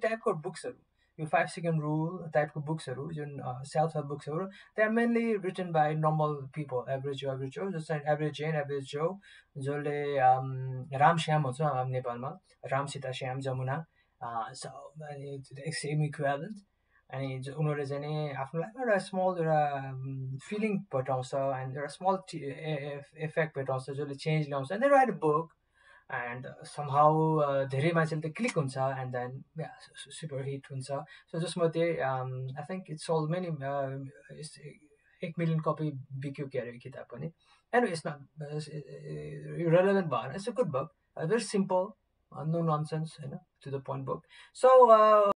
टाइपको बुक्सहरू, यो 5 सेकेन्ड रुल टाइपको बुक्सहरू जुन सेल्फ हेल्प बुक्सहरू, they are mainly written by normal people, average जो जस्तै एभरेज जेन, एभरेज जो, जसले रामश्याम हुन्छ नेपालमा, राम सीता श्याम जमुना, सेम इक्वेलेन्ट। अनि उनीहरूले चाहिँ नि आफ्नो लाइफमा एउटा स्मल एउटा फिलिङ भेटाउँछ एन्ड एउटा स्मल इफेक्ट भेटाउँछ जसले चेन्ज ल्याउँछ, and they write a book and somehow धेरै मान्छेले त क्लिक हुन्छ एन्ड देन सुपर हिट हुन्छ। सो जसमध्ये I think it's sold many 1 million copy बिक्यो के अरे यो किताब पनि। एन्ड यसमा रेलेभेन्ट भएन, it's a good book, very simple, no nonsense, होइन, to the point book. So